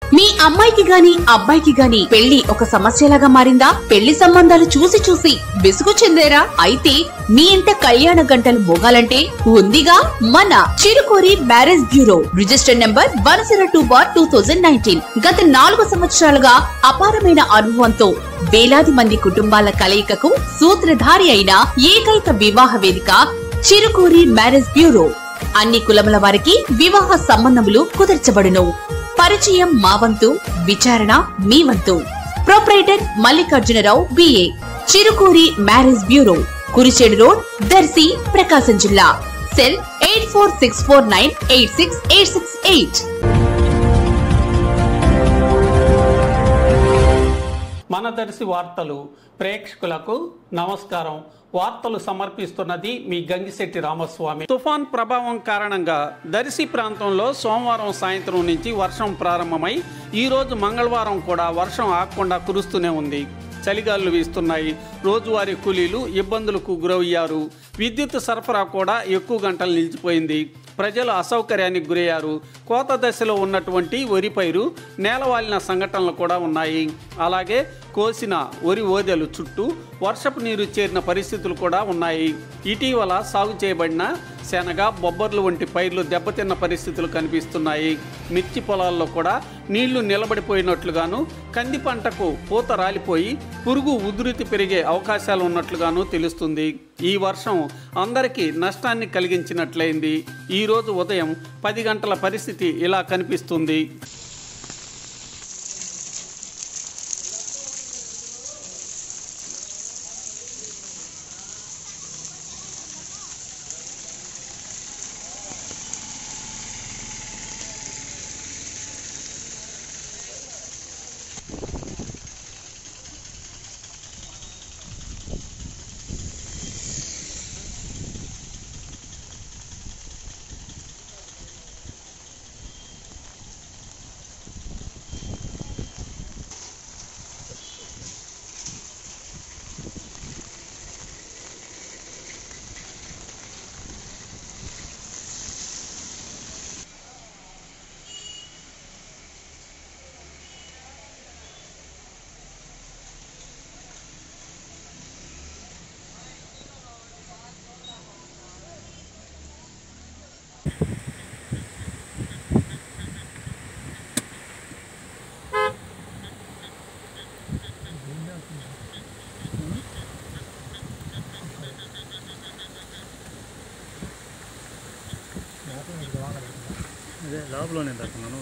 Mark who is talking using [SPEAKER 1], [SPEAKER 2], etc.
[SPEAKER 1] మీ అమ్మాయికి గాని అబ్బాయికి గాని పెళ్లి ఒక సమస్యలాగా మారిందా? పెళ్లి సంబంధాలు చూసి చూసి విసుగు చెందేరా? అయితే మీ ఇంట కళ్యాణ గంటలు మోగాలంటే ఉందిగా మన Chirukuri marriage bureau. Register number 102/2019. గత 4 సంవత్సరాలుగా అపారమైన అనుభవంతో వేలాది మంది కుటుంబాల కలయికకు సూత్రధారి అయిన ఏకైక వివాహ వేదిక చిరుకూరి మ్యారేజ్ బ్యూరో. అన్ని కులముల వారికి వివాహ సంబంధములు కుదర్చబడును. పరిచయం మా వంతు, విచారణ మీ వంతు. Proprietor Mallikarjunarao BA. Chirukuri marriage bureau, Kurichedu road, Darsi, Prakasam జిల్లా. సెల్ 8464986868.
[SPEAKER 2] మన దర్శి వార్తలు ప్రేక్షకులకు నమస్కారం. వార్తలు సమర్పిస్తున్నది మీ గంగిశెట్టి రామస్వామి. తుఫాన్ ప్రభావం కారణంగా దర్శి ప్రాంతంలో సోమవారం సాయంత్రం నుంచి వర్షం ప్రారంభమై ఈరోజు మంగళవారం కూడా వర్షం ఆగకుండా కురుస్తూనే ఉంది. చలిగాలులు వీస్తున్నాయి. రోజువారీ కూలీలు ఇబ్బందులకు గురయ్యారు. విద్యుత్ సరఫరా కూడా ఎక్కువ గంటలు నిలిచిపోయింది. ప్రజలు అసౌకర్యానికి గురయ్యారు. కోత దశలో ఉన్నటువంటి వరి పైరు నేలవాలిన సంఘటనలు కూడా ఉన్నాయి. అలాగే కోసిన వరి ఓదెలు చుట్టూ వర్షపు నీరు చేరిన పరిస్థితులు కూడా ఉన్నాయి. ఇటీవల సాగు చేయబడిన శనగ, బొబ్బర్లు వంటి పైర్లు దెబ్బతిన్న పరిస్థితులు కనిపిస్తున్నాయి. మిర్చి పొలాల్లో కూడా నీళ్లు నిలబడిపోయినట్లుగాను, కంది పంటకు పూత రాలిపోయి పురుగు ఉధృతి పెరిగే అవకాశాలు ఉన్నట్లుగాను తెలుస్తుంది. ఈ వర్షం అందరికీ నష్టాన్ని కలిగించినట్లయింది. ఈరోజు ఉదయం 10 గంటల పరిస్థితి ఇలా కనిపిస్తుంది.
[SPEAKER 3] అదే లోపలనే దక్కున్నాను.